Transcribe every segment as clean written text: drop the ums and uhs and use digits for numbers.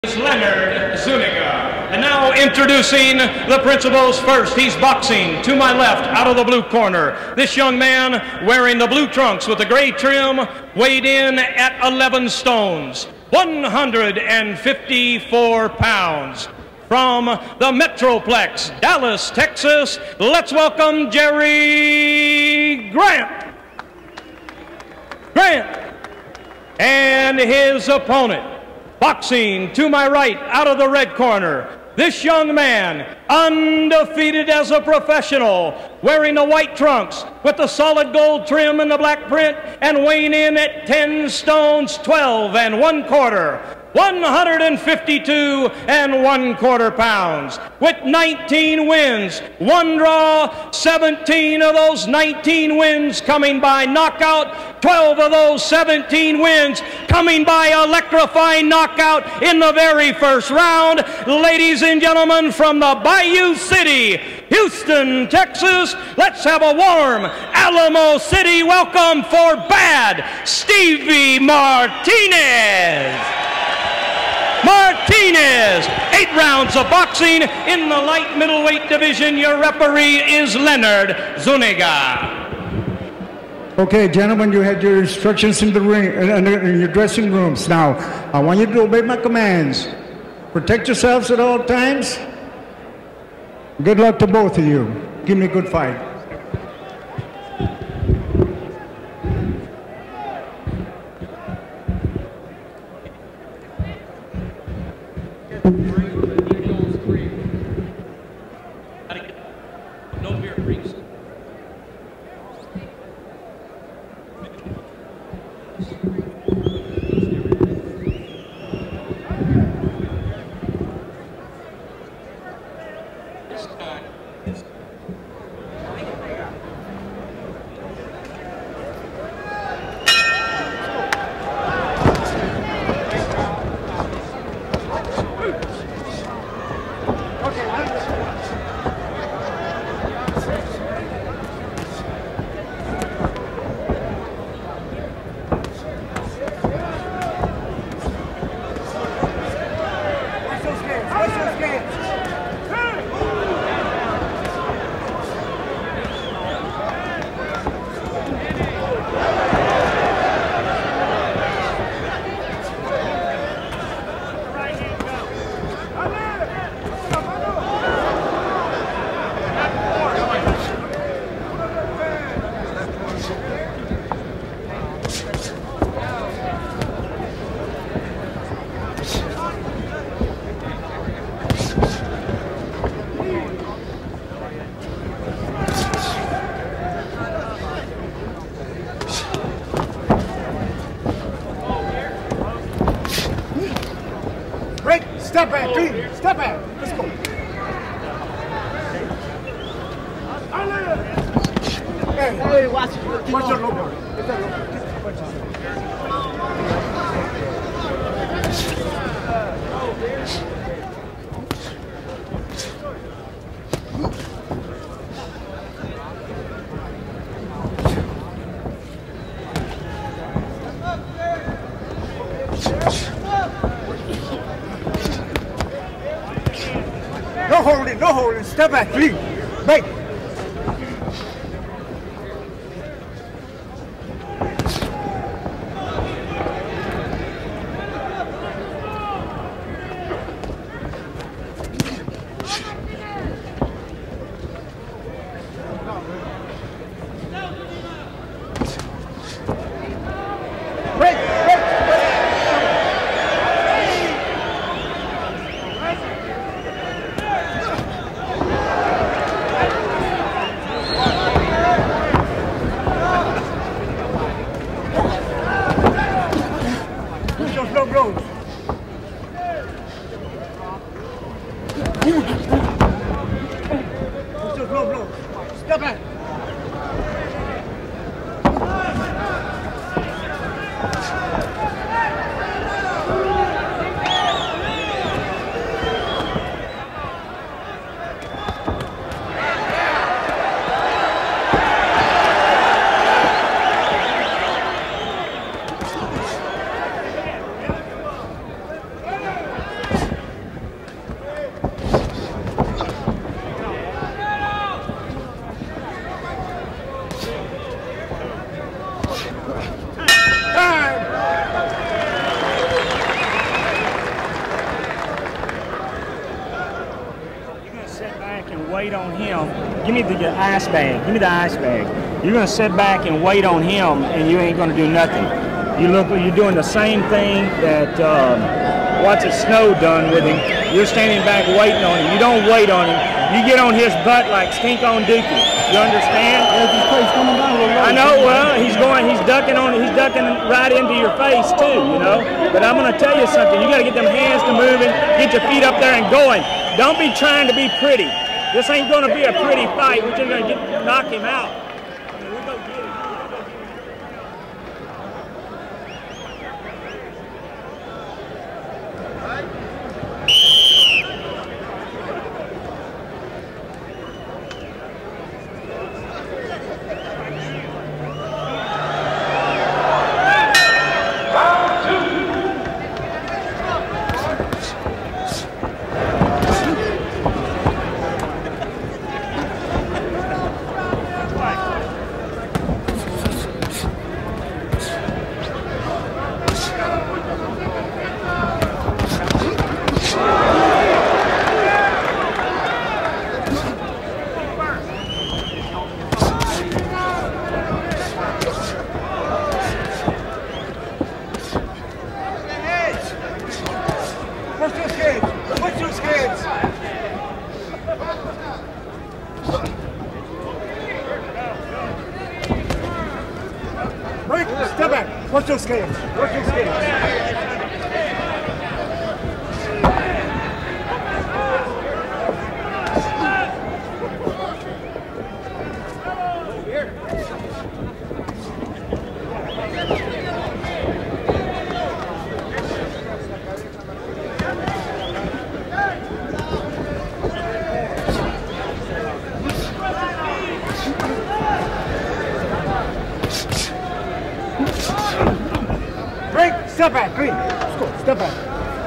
is Leonard Zuniga. And now introducing the principals first. He's boxing to my left out of the blue corner. This young man wearing the blue trunks with the gray trim weighed in at 11 stones, 154 pounds. From the Metroplex, Dallas, Texas, let's welcome Jerry Grant. And his opponent, boxing to my right out of the red corner, this young man, undefeated as a professional, wearing the white trunks with the solid gold trim and the black print, and weighing in at 10 stones, 12 1/4. 152 1/4 pounds, with 19 wins, one draw, 17 of those 19 wins coming by knockout, 12 of those 17 wins coming by electrifying knockout in the very first round. Ladies and gentlemen, from the Bayou City, Houston, Texas, let's have a warm Alamo City welcome for Bad Stevie Martinez. 8 rounds of boxing in the light middleweight division. Your referee is Leonard Zuniga. Okay, gentlemen, you had your instructions in the ring, in your dressing rooms. Now, I want you to obey my commands. Protect yourselves at all times. Good luck to both of you. Give me a good fight. No beer, please. Break, step back, clean, step back. Let's go. Hey, watch your logo. Get that logo. No holding, step back, please. Break. wait on him. Give me the ice bag. Give me the ice bag. You're going to sit back and wait on him, and you ain't going to do nothing. You're doing the same thing that What's It Snow done with him. You're standing back waiting on him. You don't wait on him. You get on his butt like Stink on Dookie. You understand? I know. Well, he's ducking right into your face too. You know. But I'm going to tell you something. You got to get them hands to moving. Get your feet up there and going. Don't be trying to be pretty. This ain't going to be a pretty fight. We're just going to knock him out. Step back. Watch those skates. Watch those skates. Step back, green. Let's go. Step back.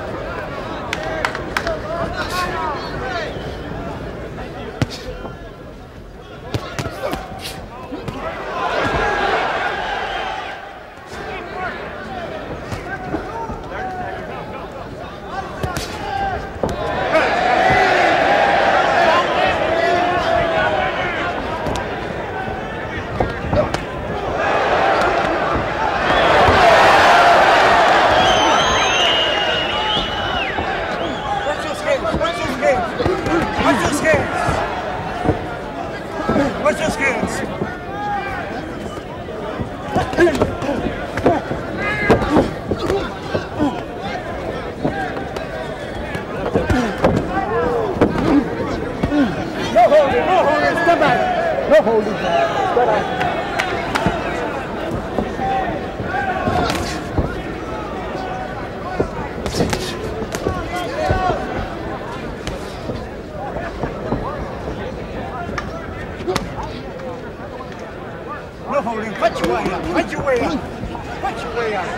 No holding. Put your way up. Put your way up. Put your way up.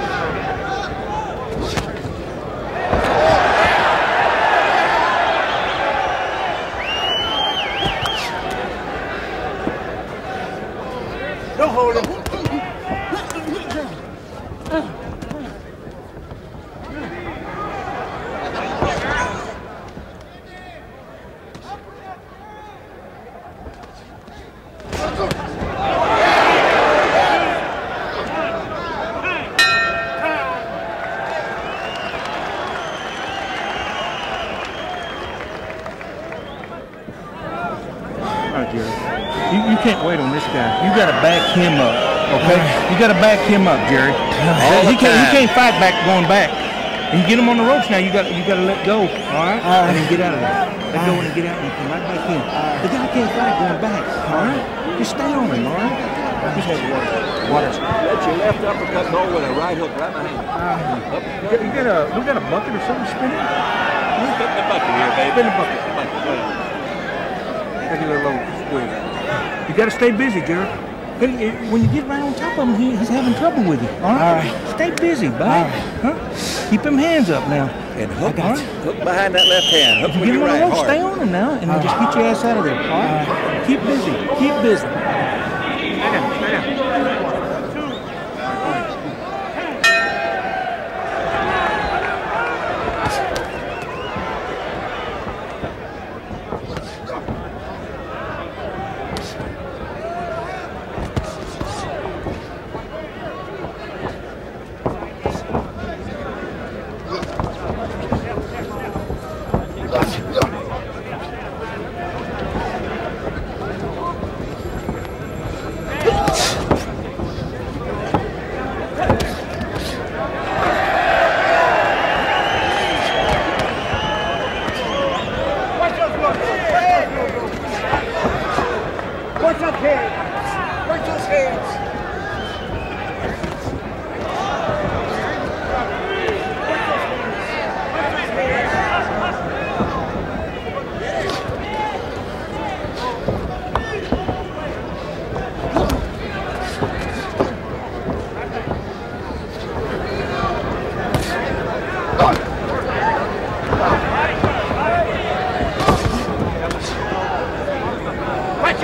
No holding. You can't wait on this guy. You got to back him up, okay? You got to back him up, Jerry. He can't fight back going back. And you get him on the ropes now. You got to let go, all right? And then get out of there. Let go and get out and come right back in. The guy can't fight going back, all right? Just stay on him, all right? Just have water. Let your left uppercut go with a right hook right behind you. We got a bucket or something spinning? Spin the bucket here, baby. Spin the bucket. Take a little squeeze. You got to stay busy, Jerry. When you get right on top of him, he's having trouble with you. All right? Stay busy, bud. Huh? Keep them hands up now. And hook, hook behind that left hand. Hook with get your him on right the rope, hard. stay on him now, and just get your ass out of there. All right? Keep busy. Keep busy. Stay down.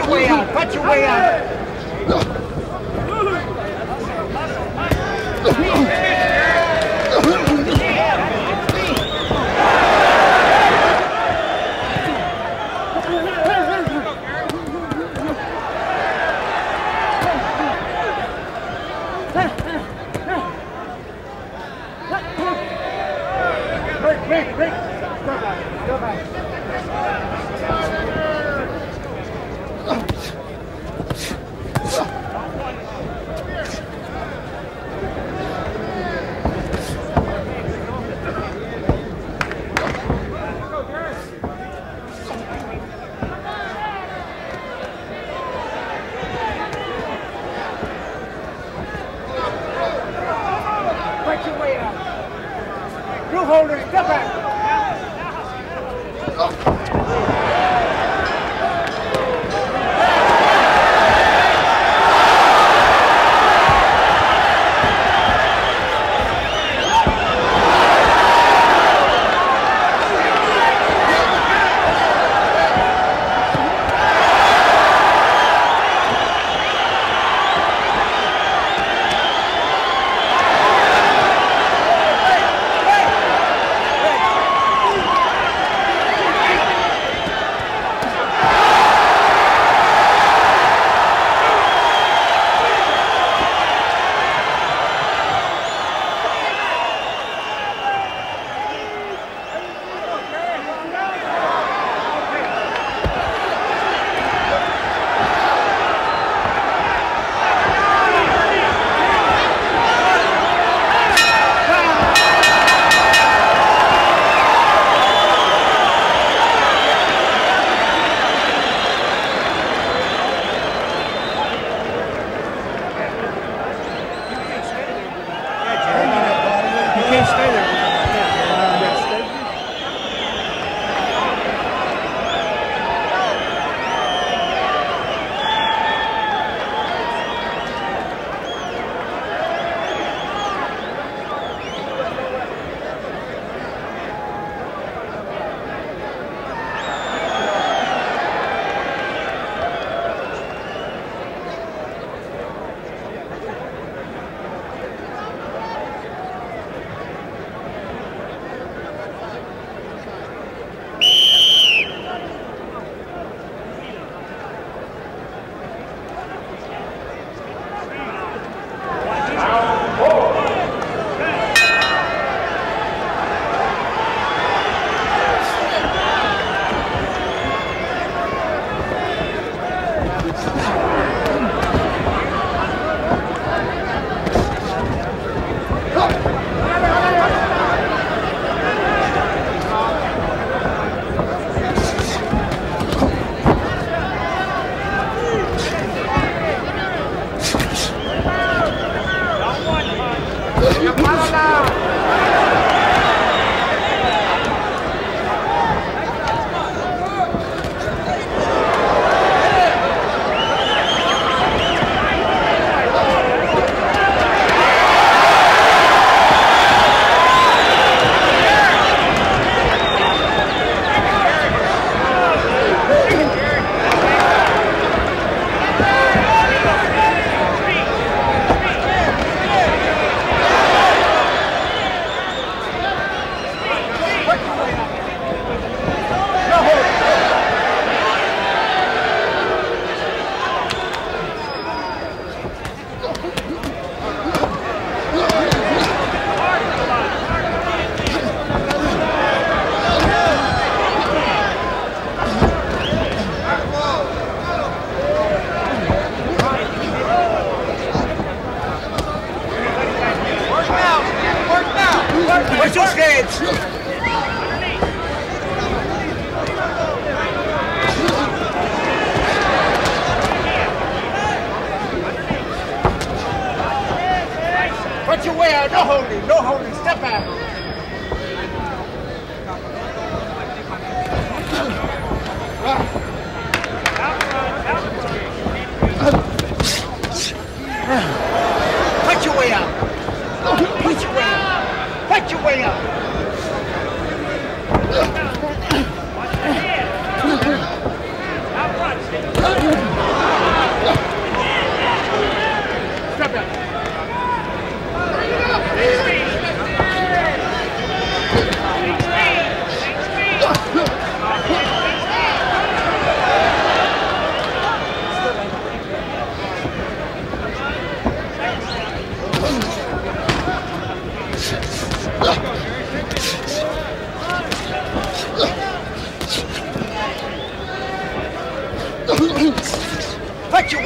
your way out. Fight your way out. Break. Go back. Fight your way out. Roof holders, step back.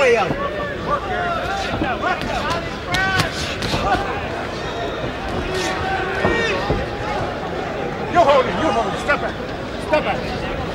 way out. You're holding. Step back. Step back.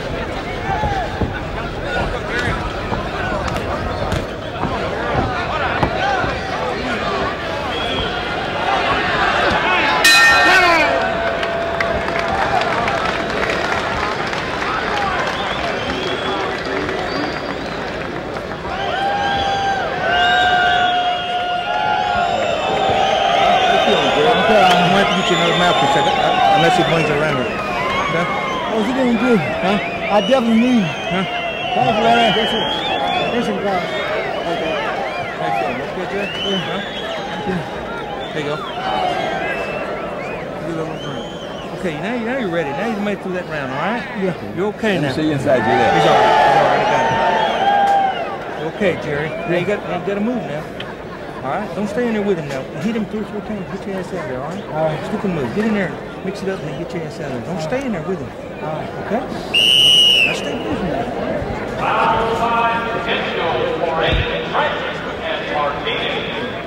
Another mouthpiece, unless he brings it around here. Okay? Oh, he doing good. Huh? I definitely need him. Huh? Thank you, Larry. Listen, guys. How you feeling? Okay, Jerry? Yeah. Huh? There you go. Okay, now you're ready. Now you made it through that round, all right? Yeah. You're okay now. See you inside your left. He's all right. He's all right. I got it. You're okay, Jerry. Now you got to move now. All right, don't stay in there with him now. Hit him 3 or 4 times. Get your ass out there, all right? All right. Stick and move. Get in there, mix it up, and then get your ass out of there. Don't stay in there with him. All right, okay? Now stay with him now. Round 5 potential for Aiden Francis and Martinez.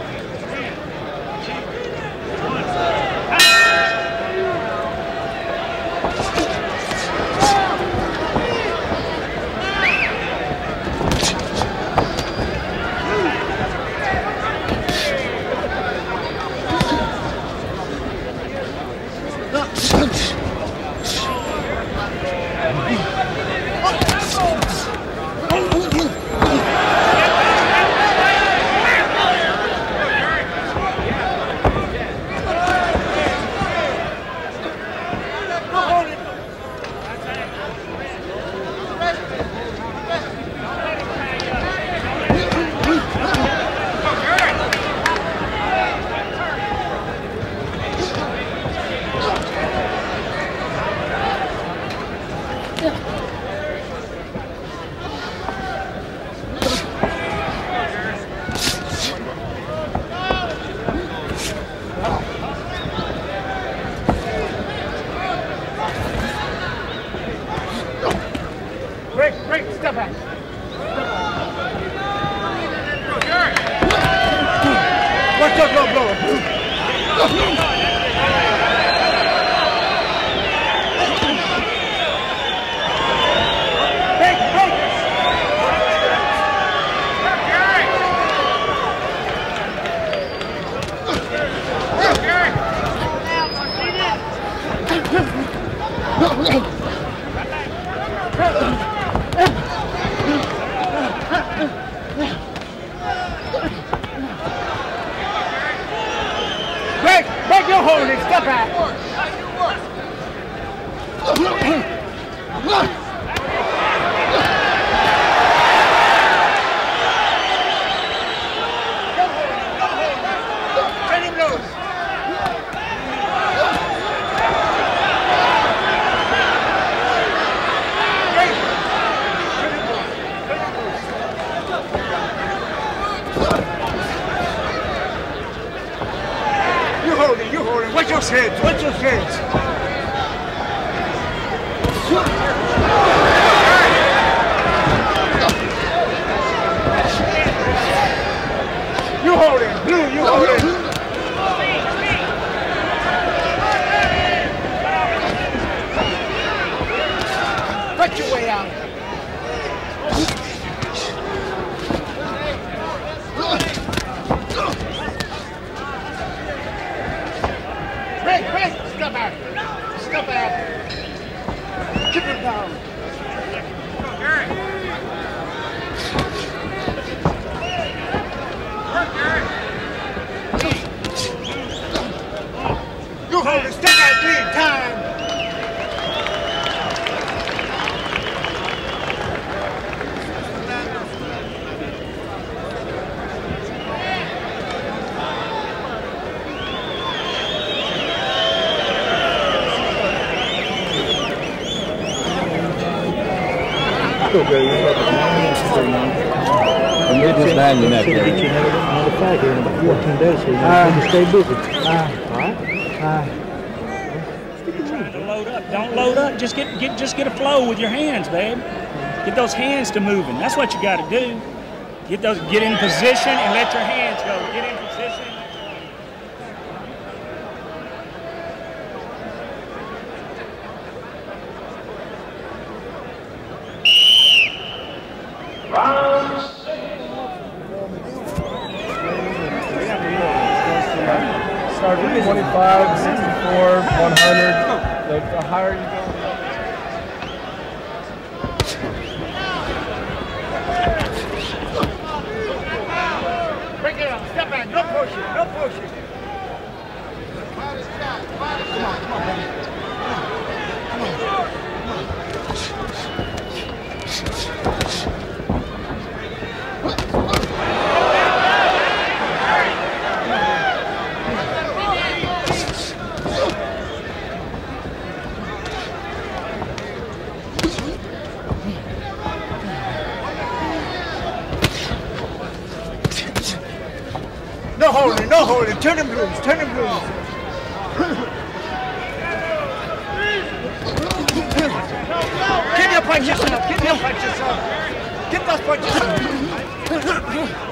Break, step back. Watch out, blow. Break your holding, step back. Turn him loose. You holding. Watch your heads. Watch your heads. You holding. Blue, you holding. Cut your way out. Break, step back. Step back. Keep it down. You hold it, step back 3 times. Still good. You're like I'm getting this behind you now, Jerry. Get you another fight here in about 14 days, so you need to stay busy. Don't load up. Don't load up. Just get a flow with your hands, babe. Get those hands to moving. That's what you got to do. Get in position and let your hands go. Get in position. Start at 25, 64, 100. The higher you go. Break it up. Step back. No pushing. No pushing. Come on, come on, baby. No holding, no holding. Turn him loose, turn him loose. Get your punches up, get your punches up. Get those punches up.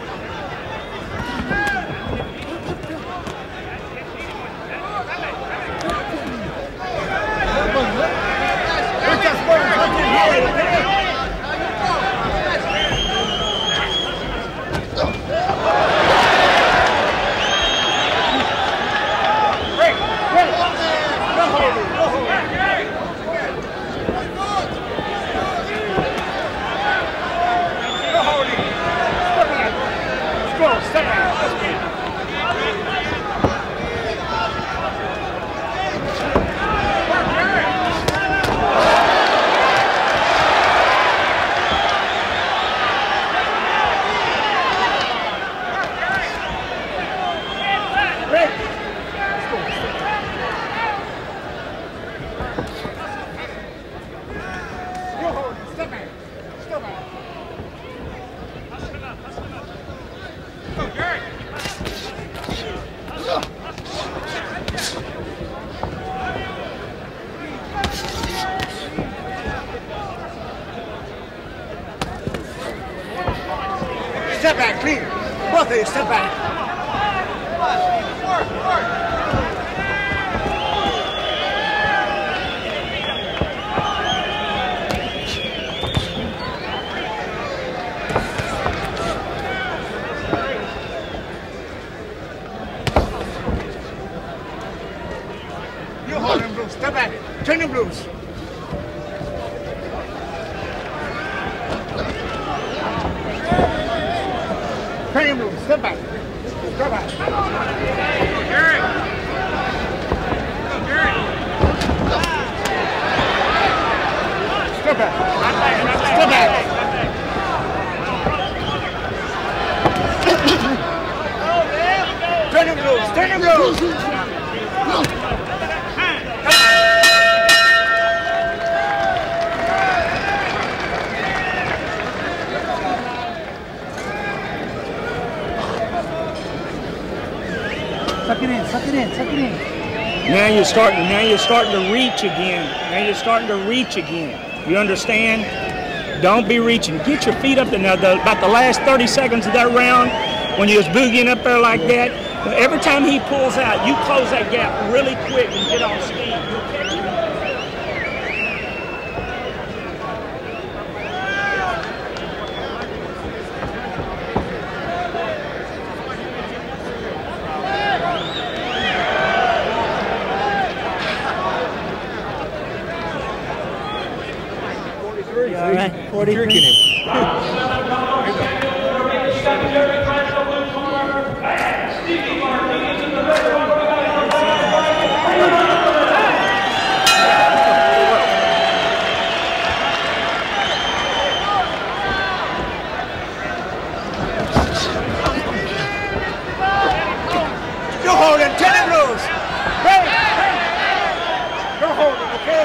Step back, clean. Both of you, step back. You hold him loose. Step back. Turn him loose. Turn him loose. Step back. Step back. Gary. Gary. Step back. Step back. Turn him loose. Turn him loose. Suck it in, suck it in, suck it in. Now you're starting to reach again. Now you're starting to reach again. You understand? Don't be reaching. Get your feet up there. Now, about the last 30 seconds of that round, when you was boogieing up there like that, every time he pulls out, you close that gap really quick and get on speed. All right, 43. You're holding. Turn him loose. Hey, hey. You're holding, okay?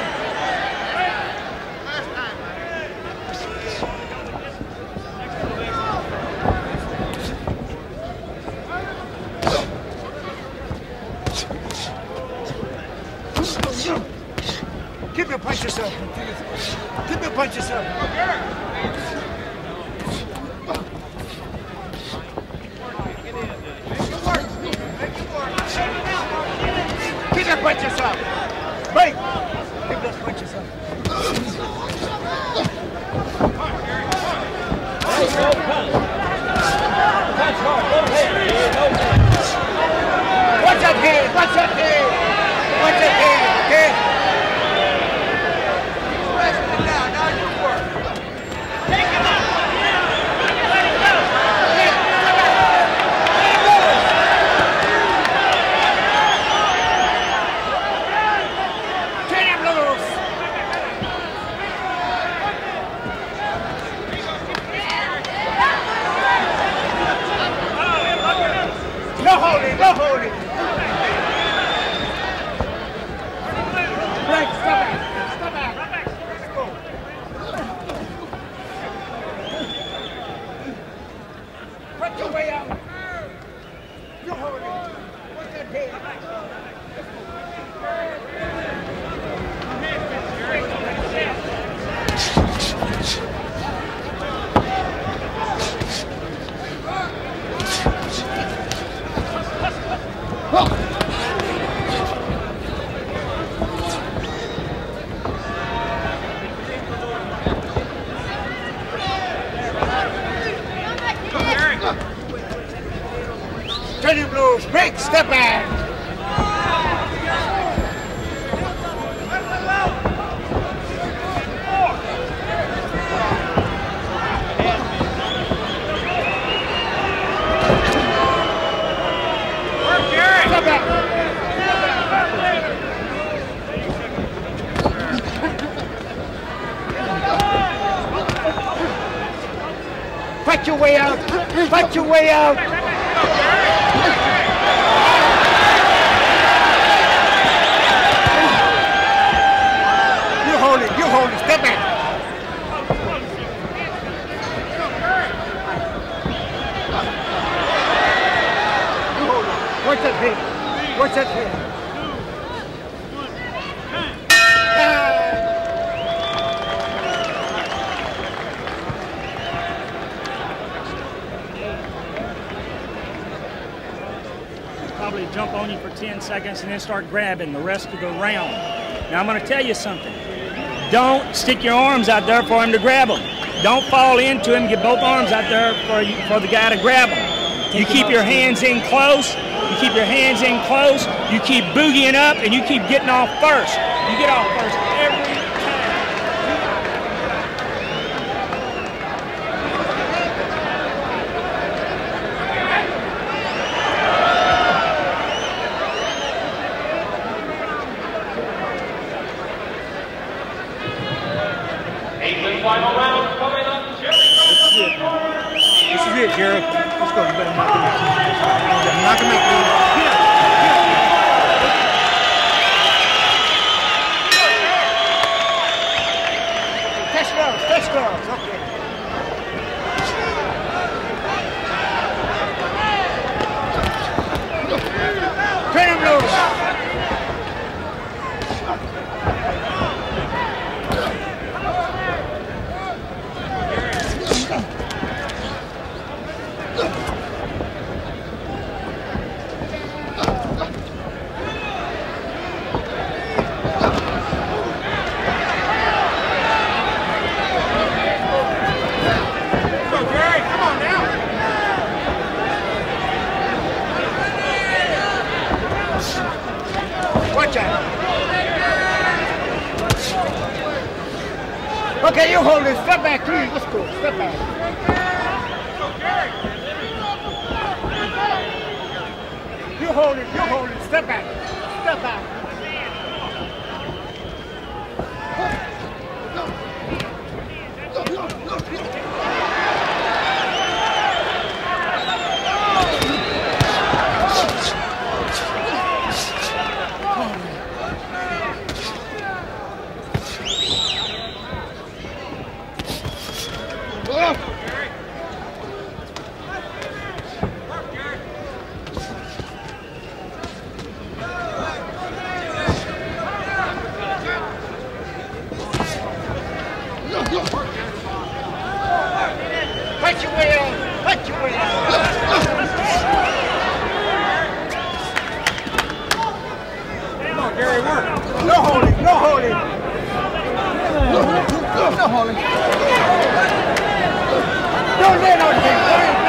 Keep your punches up. Keep your punches up. that punches up. Break. Give those punches up. Watch up here. Watch up here. Watch up here. Okay. Rest it down. Now you work. Take him out. Let him go. Turn him loose. No holding, no holding. Right, stop it. Stop it. Let's go. Put your way out. No holding. What's that head? Turn him loose. Break. Step back. Step back. Fight your way out. Fight your way out. You hold it. You hold it. Step back. You hold it. Watch that head. Watch that head. Probably jump on you for 10 seconds and then start grabbing the rest of the round. Now I'm going to tell you something. Don't stick your arms out there for him to grab them. Don't fall into him. Get both arms out there for the guy to grab them. You keep your hands in close. You keep your hands in close. You keep boogieing up and you keep getting off first. You get off first every time. Final round coming up. This is it, Jerry. Let's go. You better knock him out. Knock him out. Touch gloves. Touch gloves. Okay. Turn him loose. Okay, you hold it. Step back, please. Let's go. Step back. You hold it. You hold it. Step back. Step back. Fight your way out. Fight your way out. Come on, Gary, work. No holding, no holding. No holding. Don't lay on him.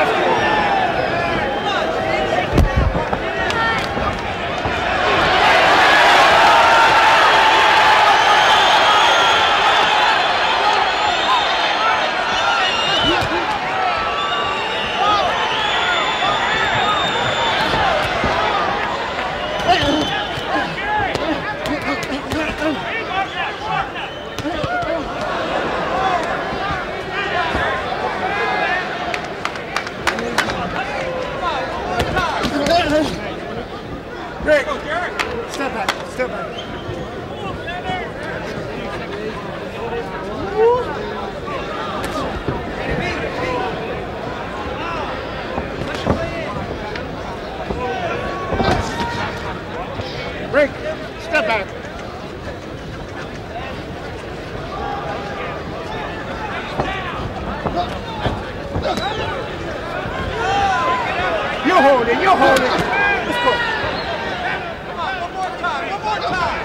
Rick, step back, step back. Rick, step back. You hold it, you hold it. Let's go. Come on, one more time, one more time.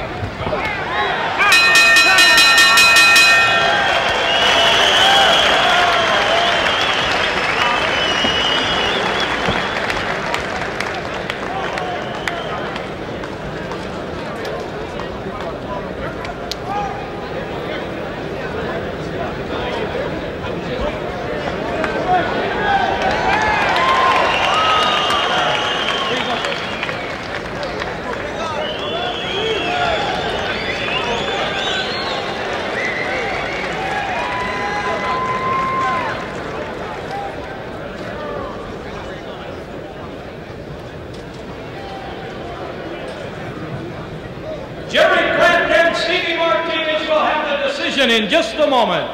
Jerry Grant and Stevie Martinez will have the decision in just a moment.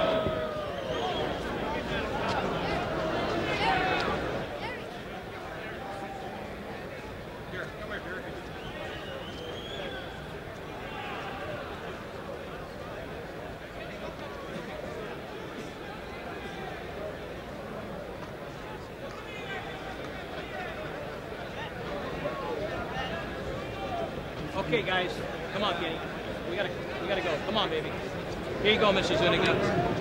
Okay, guys, come on, Kenny. We gotta go. Come on, baby. Here you go, Mrs. Zuniga.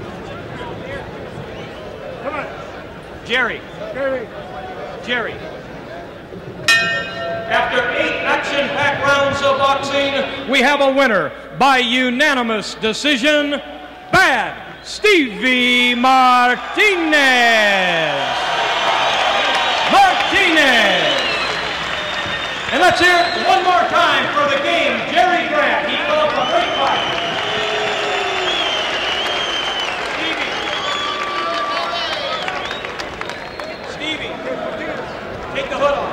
Come on. Jerry. Jerry. After 8 action-packed rounds of boxing, we have a winner by unanimous decision, Bad Stevie Martinez. And let's hear it one more time for the game, Jerry Grant. He put up a great fight. Stevie, take the hood off.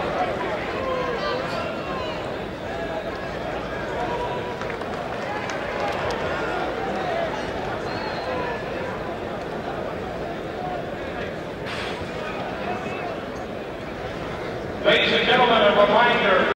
Ladies and gentlemen, a reminder.